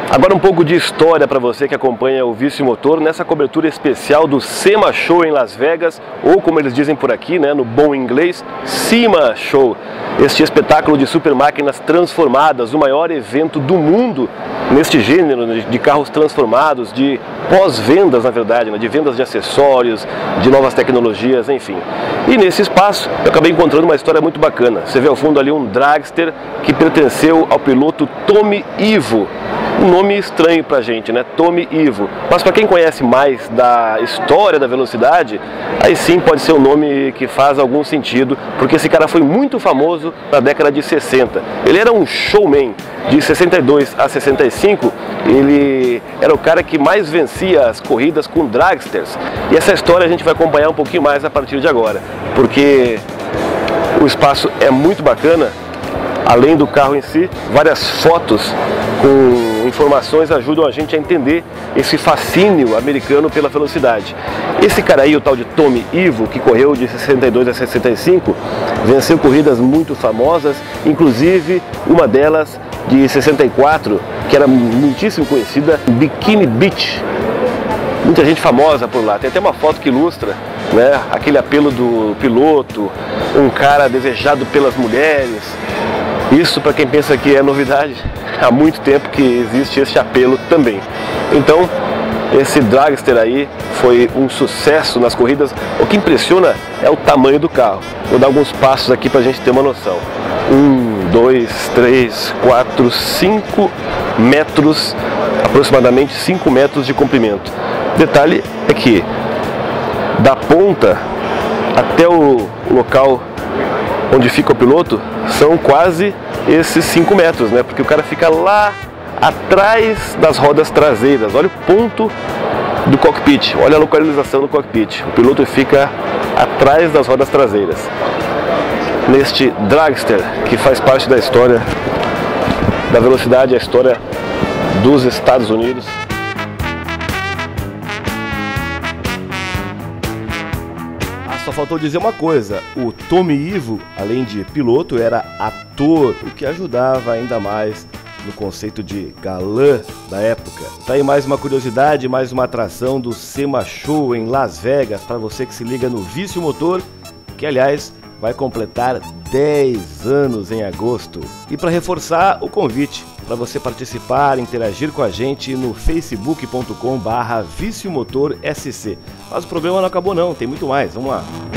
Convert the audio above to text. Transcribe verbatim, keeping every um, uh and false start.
Agora um pouco de história para você que acompanha o Vício Motor nessa cobertura especial do SEMA Show em Las Vegas, ou como eles dizem por aqui, né, no bom inglês, SEMA Show. Este espetáculo de super máquinas transformadas, o maior evento do mundo neste gênero de carros transformados, de pós-vendas na verdade, né, de vendas de acessórios, de novas tecnologias, enfim. E nesse espaço eu acabei encontrando uma história muito bacana. Você vê ao fundo ali um dragster que pertenceu ao piloto Tommy Ivo. Um nome estranho pra gente, né? Tommy Ivo. Mas para quem conhece mais da história da velocidade, aí sim pode ser um nome que faz algum sentido, porque esse cara foi muito famoso na década de sessenta. Ele era um showman. De sessenta e dois a sessenta e cinco, ele era o cara que mais vencia as corridas com dragsters. E essa história a gente vai acompanhar um pouquinho mais a partir de agora, porque o espaço é muito bacana. Além do carro em si, várias fotos com informações ajudam a gente a entender esse fascínio americano pela velocidade. Esse cara aí, o tal de Tommy Ivo, que correu de sessenta e dois a sessenta e cinco, venceu corridas muito famosas, inclusive uma delas de sessenta e quatro, que era muitíssimo conhecida, Bikini Beach. Muita gente famosa por lá. Tem até uma foto que ilustra, né, aquele apelo do piloto, um cara desejado pelas mulheres. Isso, para quem pensa que é novidade, há muito tempo que existe esse apelo também. Então, esse dragster aí foi um sucesso nas corridas. O que impressiona é o tamanho do carro. Vou dar alguns passos aqui para a gente ter uma noção. Um, dois, três, quatro, cinco metros, aproximadamente cinco metros de comprimento. Detalhe é que da ponta até o local onde fica o piloto são quase esses cinco metros, né? Porque o cara fica lá atrás das rodas traseiras. Olha o ponto do cockpit, olha a localização do cockpit. O piloto fica atrás das rodas traseiras. Neste dragster, que faz parte da história da velocidade, a história dos Estados Unidos. Só faltou dizer uma coisa, o Tommy Ivo, além de piloto, era ator, o que ajudava ainda mais no conceito de galã da época. Tá aí mais uma curiosidade, mais uma atração do SEMA Show em Las Vegas, para você que se liga no Vício Motor, que aliás vai completar dez anos em agosto. E para reforçar o convite, para você participar, interagir com a gente no facebook ponto com barra Vício Motor S C. Mas o problema não acabou não, tem muito mais, vamos lá.